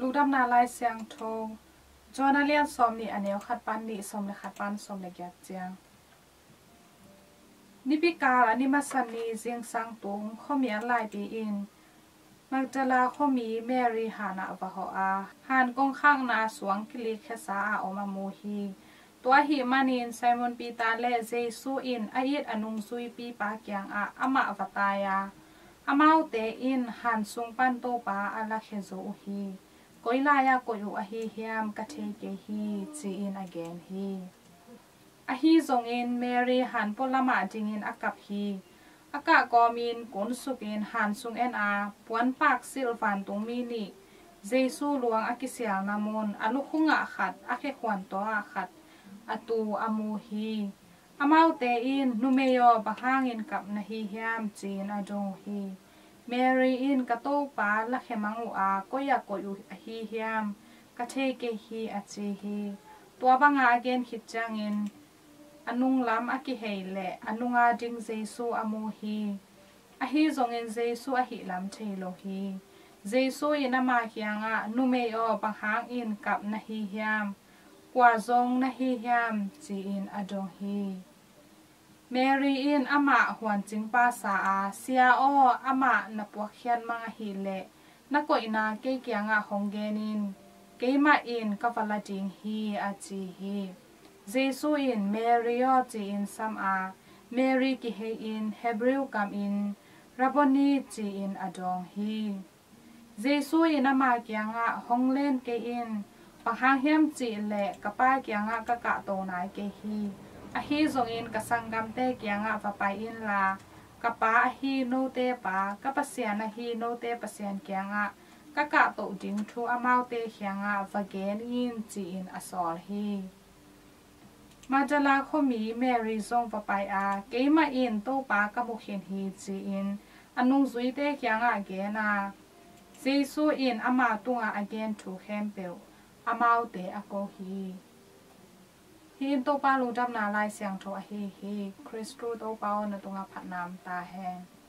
ลูกดำนาลายเสียงโทจอนาเลียนสอมนี่อันเนียวขัดปันนี่สมเลยขัดปันสมเลยแกเจียงนิพิกาอันนี้มาสันนีเสียงสังตุงข้อมีอะไรปีอินมักจะลาข้อมีแมรี่ฮานาบะฮออาฮานกงข้างนาสวงกิลิเคสาออกมาโมฮีตัวหิมานินไซมอนปีตาเลเจซูอินอายิดอนุงซุยปีปาเกียงอามาอวตายาอามาเตอินฮันซุงปันโตปาอาลาเคโซฮีกอยลายากอยูอฮีเฮียมกะเทเกฮีจีอินอเกนฮีอฮีซงอินเมรี่ฮันปลมาจิงอินอากับฮีอากากอมินกุนสุกินฮันซุงเอ็นอาปวนปากซิลฟันตุงมินิเจซูหลวงอากิเสียงนามนอาลุคุงอาขัดอาเคขวันตัวอาขัดอตูอามูฮีอามาเตอินนุเมโยบะฮางอินกับนาฮีเฮียมจีนอาจงฮีเมรีอินกะโตปาละเขมังอูอาก็อยากกอยู่อาฮีเฮียมกะเทเกฮีอาจีฮีตัวบังอาเกนขิดจังอินอนุงลำอากิเฮเลอนุงอาดิงเจซูอามูฮีอาฮีจงอินเจซูอาฮิลำเทโลฮีเจซูอินามาเฮียงอานุเมโยบะฮางอินกับนาฮีเฮียมกว่าจงนาฮีเฮียมจีอินอาจงฮีเมรีอินอามาหวนจิงปาสาอาเซียโออามานับวกเขียนมังฮิเลนักกอินาเกเกียงอาฮงเกนินเกมาอินกัฟลาจิงฮีอาจีฮีเจซูอินเมรีโอจีอินซัมอาเมรีกิเฮอินเฮบริวกัมอินรับนีจีอินอาดงฮีเจซูอินอามาเกียงอาฮงเลนเกอินปะหางเฮียมจีเลกะป้าเกียงอะกะกะโตนายเกฮีอะฮีซงอินกะสังกัมเตเกียงอะฟะไปอินลากะป้าอะฮีโนเตปากะปะเสียนอะฮีโนเตปะเสียนเกียงอะกะกะโตจิงทูอะมาวเตเกียงอะฟะเกนอินจีอินอะซอลฮีมาจลาขมีเมรีซงฟะไปอาเกมาอินโตปากะมุเข็นฮีจีอินอะนุงซุยเตเกียงอะเกนาเจซูอินอะมาตุงอะอเกนทูแคมเปลอามาเตอโกฮีฮินโตปาลูดับนาลายเสียงโทอฮีคริสตูโตปาวนตุงาผัดนามตาแหง